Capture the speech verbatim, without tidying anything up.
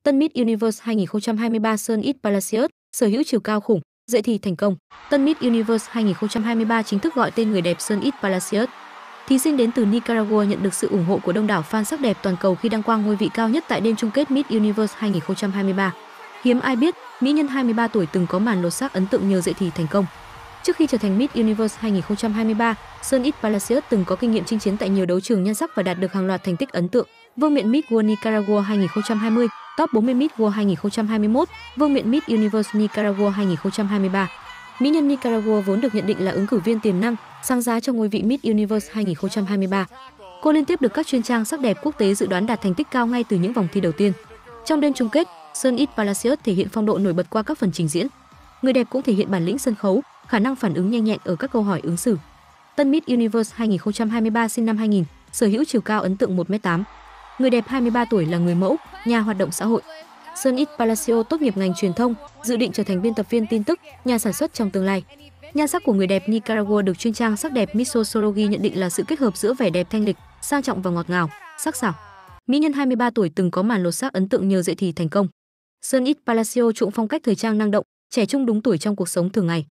Tân Miss Universe hai không hai ba Sun It Palacios, sở hữu chiều cao khủng, dậy thì thành công. Tân Miss Universe hai không hai ba chính thức gọi tên người đẹp Sun It Palacios. Thí sinh đến từ Nicaragua nhận được sự ủng hộ của đông đảo fan sắc đẹp toàn cầu khi đăng quang ngôi vị cao nhất tại đêm chung kết Miss Universe hai không hai ba. Hiếm ai biết, mỹ nhân hai mươi ba tuổi từng có màn lột xác ấn tượng nhờ dậy thì thành công. Trước khi trở thành Miss Universe hai không hai ba, Sun It Palacios từng có kinh nghiệm chinh chiến tại nhiều đấu trường nhan sắc và đạt được hàng loạt thành tích ấn tượng. Vương miện Miss World Nicaragua hai không hai không, Top bốn mươi Miss World hai không hai mốt, Vương miện Miss Universe Nicaragua hai không hai ba. Mỹ nhân Nicaragua vốn được nhận định là ứng cử viên tiềm năng, sáng giá cho ngôi vị Miss Universe hai không hai ba. Cô liên tiếp được các chuyên trang sắc đẹp quốc tế dự đoán đạt thành tích cao ngay từ những vòng thi đầu tiên. Trong đêm chung kết, Sun It Palacios thể hiện phong độ nổi bật qua các phần trình diễn. Người đẹp cũng thể hiện bản lĩnh sân khấu, khả năng phản ứng nhanh nhẹn ở các câu hỏi ứng xử. Tân Miss Universe hai không hai ba sinh năm hai nghìn, sở hữu chiều cao ấn tượng một mét tám. Người đẹp hai mươi ba tuổi là người mẫu, nhà hoạt động xã hội. Sun It Palacios tốt nghiệp ngành truyền thông, dự định trở thành biên tập viên tin tức, nhà sản xuất trong tương lai. Nhan sắc của người đẹp Nicaragua được chuyên trang sắc đẹp Missosology nhận định là sự kết hợp giữa vẻ đẹp thanh lịch, sang trọng và ngọt ngào, sắc sảo. Mỹ nhân hai mươi ba tuổi từng có màn lột xác ấn tượng nhờ dậy thì thành công. Sun It Palacios chuộng phong cách thời trang năng động, trẻ trung đúng tuổi trong cuộc sống thường ngày.